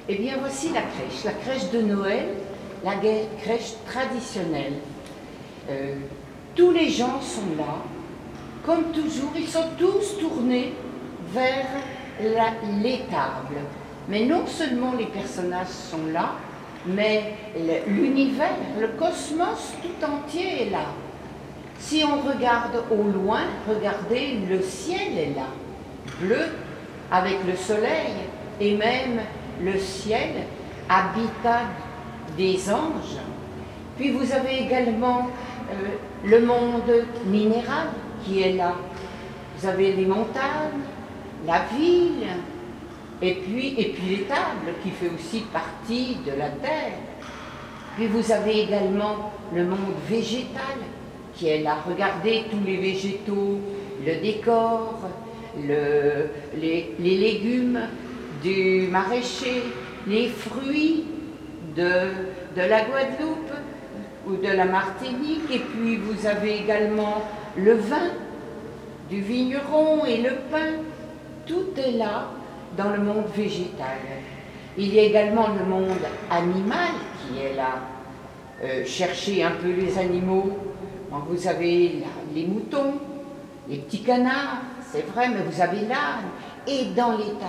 Eh bien, voici la crèche de Noël, la crèche traditionnelle. Tous les gens sont là, comme toujours, ils sont tous tournés vers l'étable. Mais non seulement les personnages sont là, mais l'univers, le cosmos tout entier est là. Si on regarde au loin, regardez, le ciel est là, bleu, avec le soleil, et même le ciel, habitat des anges. Puis vous avez également le monde minéral qui est là. Vous avez les montagnes, la ville, et puis l'étable qui fait aussi partie de la terre. Puis vous avez également le monde végétal qui est là. Regardez tous les végétaux, le décor, les légumes du maraîcher, les fruits de la Guadeloupe ou de la Martinique, et puis vous avez également le vin du vigneron et le pain. Tout est là dans le monde végétal. Il y a également le monde animal qui est là. Cherchez un peu les animaux. Vous avez les moutons, les petits canards, c'est vrai, mais vous avez l'âne. Et dans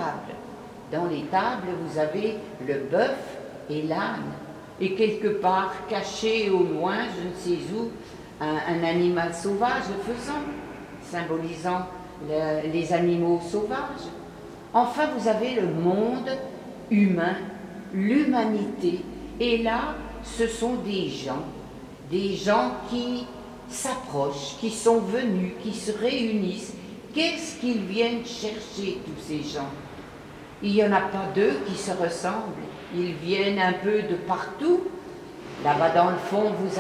l'étable, vous avez le bœuf et l'âne. Et quelque part, caché au loin, je ne sais où, un animal sauvage, le faisan, symbolisant les animaux sauvages. Enfin, vous avez le monde humain, l'humanité. Et là, ce sont des gens qui s'approchent, qui sont venus, qui se réunissent. Qu'est-ce qu'ils viennent chercher, tous ces gens? Il n'y en a pas deux qui se ressemblent. Ils viennent un peu de partout. Là-bas dans le fond, vous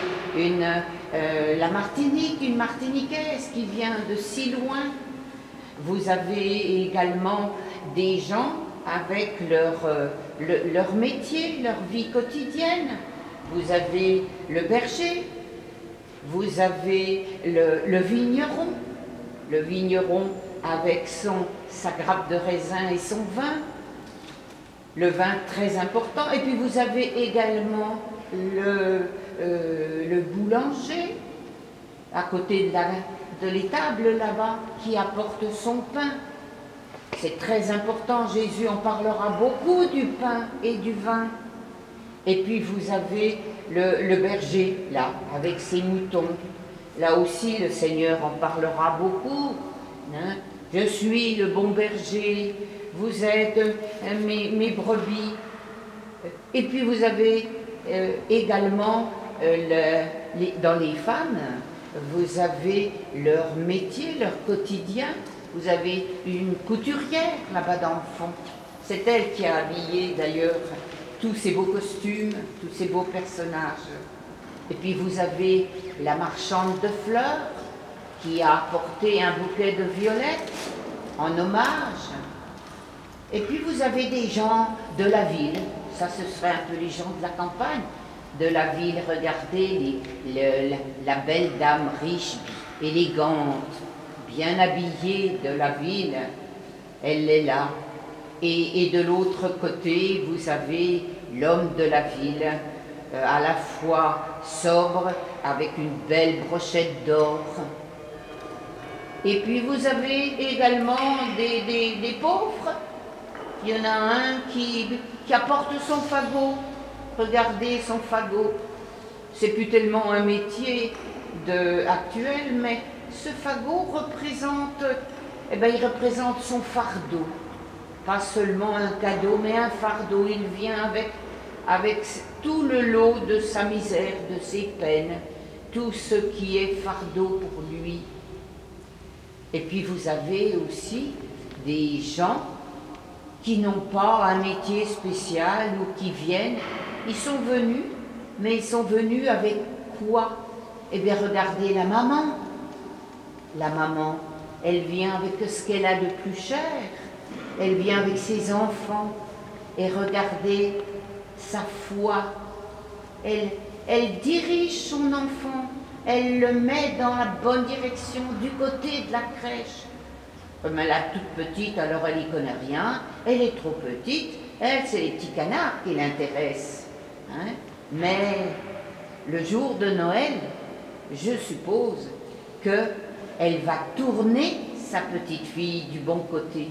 avez la Martinique, une Martiniquaise qui vient de si loin. Vous avez également des gens avec leur métier, leur vie quotidienne. Vous avez le berger, vous avez le vigneron avec sa grappe de raisin et son vin, le vin très important. Et puis vous avez également le boulanger à côté de l'étable là-bas qui apporte son pain. C'est très important, Jésus en parlera beaucoup du pain et du vin. Et puis vous avez le berger là, avec ses moutons. Là aussi, le Seigneur en parlera beaucoup. Hein? Je suis le bon berger, vous êtes mes brebis. Et puis vous avez également, dans les femmes, vous avez leur métier, leur quotidien. Vous avez une couturière là-bas dans le fond. C'est elle qui a habillé d'ailleurs tous ces beaux costumes, tous ces beaux personnages. Et puis vous avez la marchande de fleurs qui a apporté un bouquet de violettes en hommage. Et puis vous avez des gens de la ville, ça ce serait un peu les gens de la campagne, de la ville. Regardez la belle dame riche, élégante, bien habillée de la ville, elle est là. Et de l'autre côté, vous avez l'homme de la ville, à la fois sobre, avec une belle brochette d'or. Et puis vous avez également des pauvres. Il y en a un qui apporte son fagot. Regardez son fagot. C'est plus tellement un métier actuel, mais ce fagot représente, il représente son fardeau. Pas seulement un cadeau, mais un fardeau. Il vient avec tout le lot de sa misère, de ses peines, tout ce qui est fardeau pour lui. Et puis vous avez aussi des gens qui n'ont pas un métier spécial ou qui viennent. Ils sont venus, mais ils sont venus avec quoi? Eh bien, regardez la maman. La maman, elle vient avec ce qu'elle a de plus cher. Elle vient avec ses enfants. Et regardez sa foi. Elle dirige son enfant. Elle le met dans la bonne direction, du côté de la crèche. Comme elle est toute petite, alors elle n'y connaît rien. Elle est trop petite. Elle, c'est les petits canards qui l'intéressent. Hein. Mais le jour de Noël, je suppose qu'elle va tourner sa petite fille du bon côté.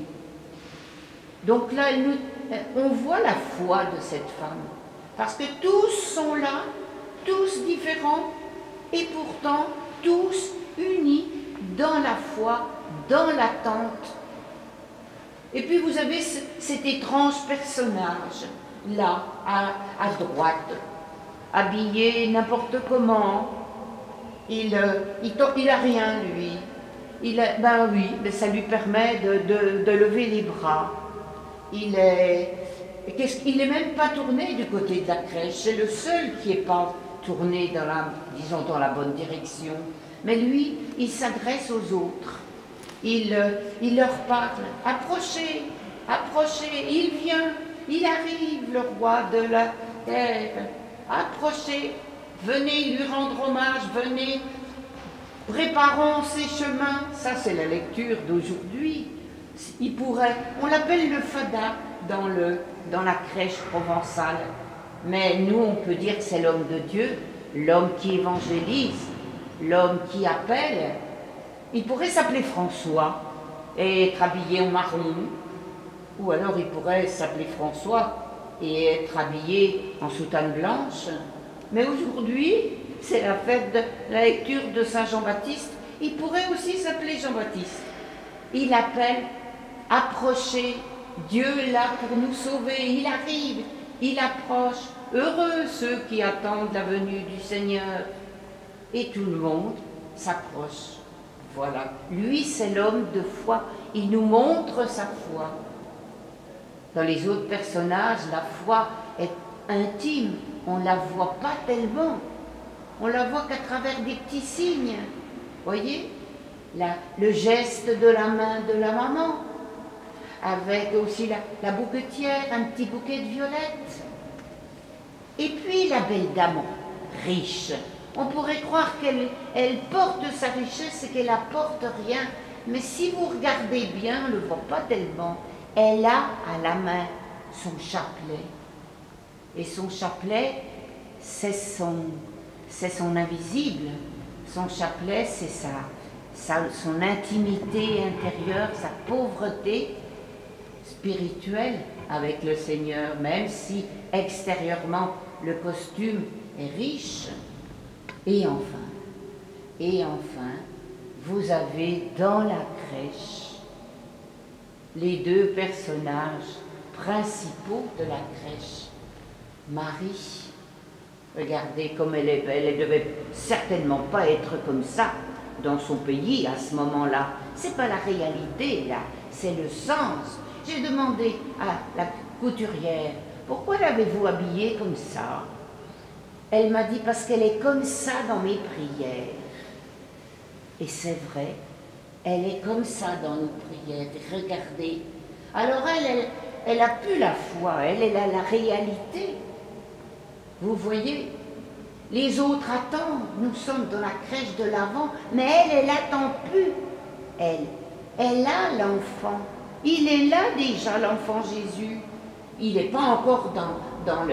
Donc là, on voit la foi de cette femme. Parce que tous sont là, tous différents, et pourtant tous unis dans la foi, dans l'attente. Et puis vous avez cet étrange personnage, là, à droite, habillé n'importe comment. Il a rien, lui. Ben oui, mais ça lui permet de lever les bras. Il est même pas tourné du côté de la crèche. C'est le seul qui n'est pas tourné dans la bonne direction. Mais lui, il s'adresse aux autres. Il leur parle. Approchez, approchez. Il vient, il arrive, le roi de la terre. Approchez, venez lui rendre hommage, venez. Préparons ses chemins. Ça, c'est la lecture d'aujourd'hui. On l'appelle le fada dans la crèche provençale. Mais nous, on peut dire que c'est l'homme de Dieu, l'homme qui évangélise, l'homme qui appelle. Il pourrait s'appeler François et être habillé en marron. Ou alors il pourrait s'appeler François et être habillé en soutane blanche. Mais aujourd'hui, c'est la fête de la lecture de Saint Jean-Baptiste. Il pourrait aussi s'appeler Jean-Baptiste. Il appelle, approchez, Dieu est là pour nous sauver. Il arrive, il approche. Heureux ceux qui attendent la venue du Seigneur. Et tout le monde s'approche. Voilà. Lui, c'est l'homme de foi. Il nous montre sa foi. Dans les autres personnages, la foi est intime. On ne la voit pas tellement. On la voit qu'à travers des petits signes. Voyez, le geste de la main de la maman. Avec aussi la bouquetière, un petit bouquet de violettes. Et puis la belle dame riche. On pourrait croire qu'elle porte sa richesse et qu'elle apporte rien. Mais si vous regardez bien, on ne le voit pas tellement. Elle a à la main son chapelet. Et son chapelet, c'est son invisible. Son chapelet, c'est son intimité intérieure, sa pauvreté spirituelle avec le Seigneur, même si extérieurement le costume est riche. Et enfin, vous avez dans la crèche les deux personnages principaux de la crèche. Marie, regardez comme elle est belle, elle ne devait certainement pas être comme ça dans son pays à ce moment-là. C'est pas la réalité là, c'est le sens. J'ai demandé à la couturière, pourquoi l'avez-vous habillée comme ça? Elle m'a dit, parce qu'elle est comme ça dans mes prières. Et c'est vrai, elle est comme ça dans nos prières. Regardez. Alors elle a plus la foi, elle a la réalité. Vous voyez, les autres attendent. Nous sommes dans la crèche de l'Avent, mais elle n'attend plus. Elle a l'enfant. Il est là déjà, l'enfant Jésus. Il n'est pas encore dans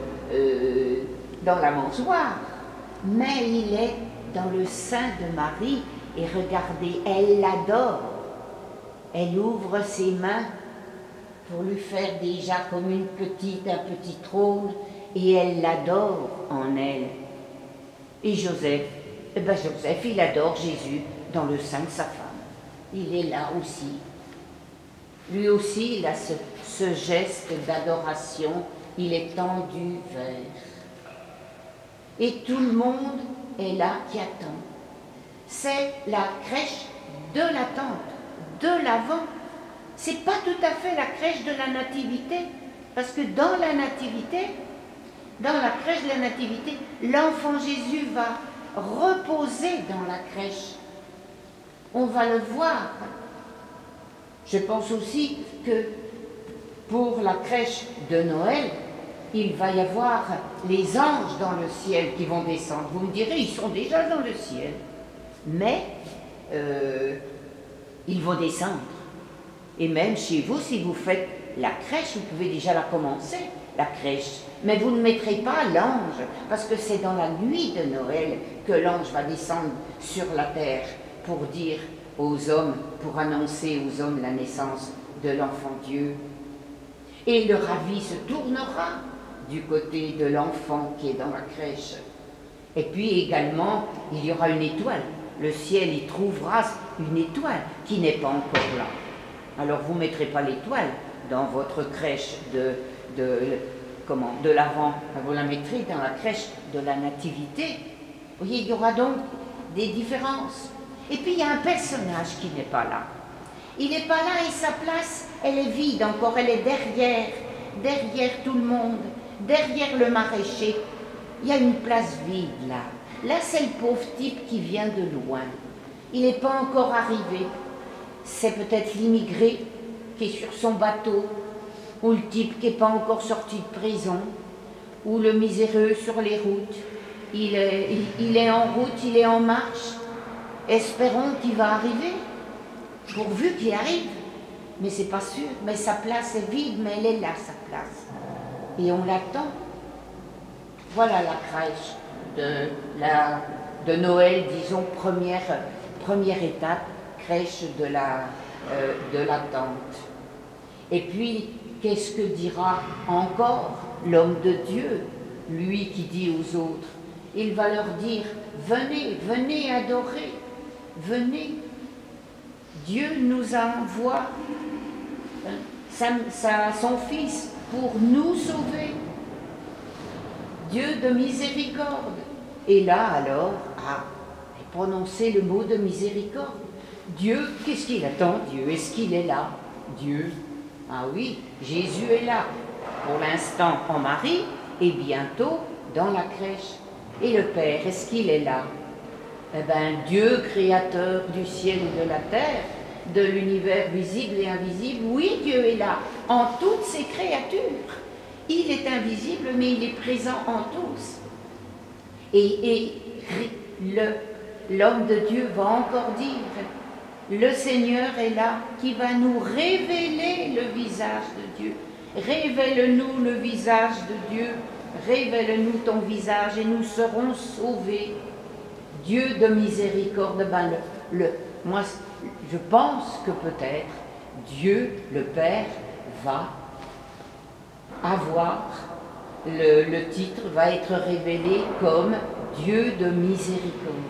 la mangeoire, mais il est dans le sein de Marie. Et regardez, elle l'adore. Elle ouvre ses mains pour lui faire déjà comme un petit trône, et elle l'adore en elle. Et Joseph, il adore Jésus dans le sein de sa femme. Il est là aussi. Lui aussi, il a ce geste d'adoration, il est tendu vers. Et tout le monde est là qui attend. C'est la crèche de l'attente, de l'Avent. C'est pas tout à fait la crèche de la Nativité, parce que dans la Nativité, dans la crèche de la Nativité, l'enfant Jésus va reposer dans la crèche. On va le voir. Je pense aussi que pour la crèche de Noël, il va y avoir les anges dans le ciel qui vont descendre. Vous me direz, ils sont déjà dans le ciel. Mais ils vont descendre. Et même chez vous, si vous faites la crèche, vous pouvez déjà la commencer, la crèche. Mais vous ne mettrez pas l'ange, parce que c'est dans la nuit de Noël que l'ange va descendre sur la terre pour dire aux hommes, pour annoncer aux hommes la naissance de l'enfant Dieu. Et le ravi se tournera du côté de l'enfant qui est dans la crèche. Et puis également, il y aura une étoile. Le ciel y trouvera une étoile qui n'est pas encore là. Alors vous ne mettrez pas l'étoile dans votre crèche de l'Avent, vous la mettrez dans la crèche de la Nativité. Vous voyez, il y aura donc des différences. Et puis il y a un personnage qui n'est pas là. Il n'est pas là et sa place, elle est vide encore, elle est derrière tout le monde, derrière le maraîcher. Il y a une place vide là. Là, c'est le pauvre type qui vient de loin. Il n'est pas encore arrivé. C'est peut-être l'immigré qui est sur son bateau, ou le type qui n'est pas encore sorti de prison, ou le miséreux sur les routes. Il est en route, il est en marche. Espérons qu'il va arriver, pourvu qu'il arrive. Mais c'est pas sûr, mais sa place est vide, mais elle est là, sa place. Et on l'attend. Voilà la crèche de Noël, disons, première étape, crèche de l'attente. Et puis, qu'est-ce que dira encore l'homme de Dieu, lui qui dit aux autres? Il va leur dire, venez, venez adorer, venez. Dieu nous envoie son Fils pour nous sauver. Dieu de miséricorde. Et là alors, prononcer le mot de miséricorde. Dieu, qu'est-ce qu'il attend, Dieu? Est-ce qu'il est là? Dieu. Ah oui, Jésus est là. Pour l'instant en Marie et bientôt dans la crèche. Et le Père, est-ce qu'il est là? Eh bien, Dieu, créateur du ciel et de la terre, de l'univers visible et invisible, oui, Dieu est là, en toutes ses créatures. Il est invisible, mais il est présent en tous. Et l'homme de Dieu va encore dire, le Seigneur est là, qui va nous révéler le visage de Dieu. Révèle-nous le visage de Dieu, révèle-nous ton visage et nous serons sauvés. Dieu de miséricorde, moi je pense que peut-être Dieu, le Père, va avoir, le titre va être révélé comme Dieu de miséricorde.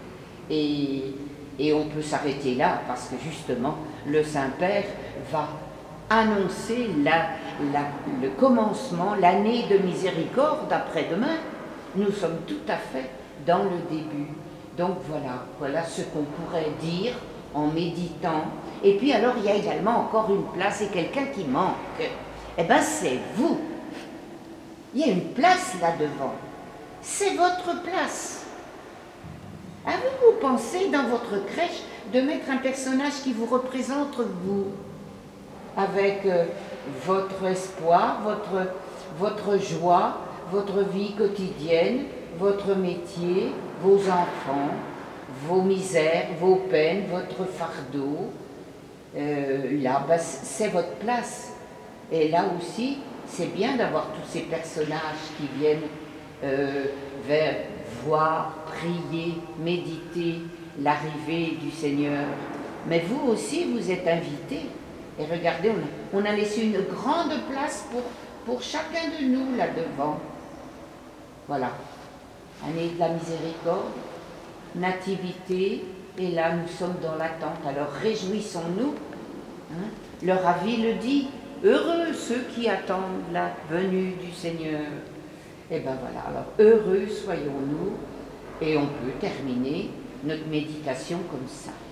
Et on peut s'arrêter là parce que justement le Saint-Père va annoncer le commencement, l'année de miséricorde après-demain. Nous sommes tout à fait dans le début. Donc voilà ce qu'on pourrait dire en méditant. Et puis alors il y a également encore une place et quelqu'un qui manque. Eh bien c'est vous. Il y a une place là devant. C'est votre place. Avez-vous pensé dans votre crèche de mettre un personnage qui vous représente vous, avec votre espoir, votre joie, votre vie quotidienne, votre métier, vos enfants, vos misères, vos peines, votre fardeau? Là, c'est votre place. Et là aussi, c'est bien d'avoir tous ces personnages qui viennent vers voir, prier, méditer l'arrivée du Seigneur. Mais vous aussi, vous êtes invités. Et regardez, on a laissé une grande place pour chacun de nous là devant. Voilà. Année de la miséricorde, nativité, et là nous sommes dans l'attente. Alors réjouissons-nous. Hein? Le ravi le dit, heureux ceux qui attendent la venue du Seigneur. Et bien voilà, alors heureux soyons-nous, et on peut terminer notre méditation comme ça.